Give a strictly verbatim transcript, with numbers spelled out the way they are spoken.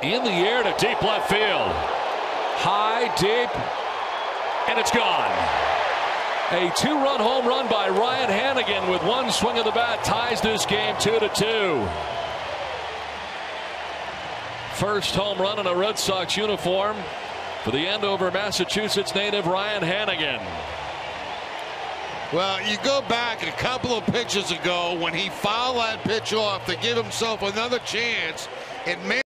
in the air to deep left field. High, deep, and it's gone. A two-run home run by Ryan Hanigan with one swing of the bat ties this game two to two. First home run in a Red Sox uniform for the Andover, Massachusetts native Ryan Hanigan. Well, you go back a couple of pitches ago when he fouled that pitch off to give himself another chance. It may